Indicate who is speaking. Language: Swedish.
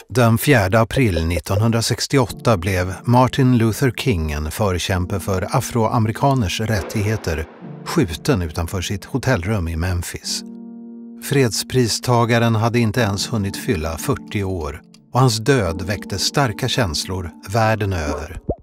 Speaker 1: Den 4 april 1968 blev Martin Luther King, en förkämpe för afroamerikaners rättigheter, skjuten utanför sitt hotellrum i Memphis. Fredspristagaren hade inte ens hunnit fylla 40 år och hans död väckte starka känslor världen över.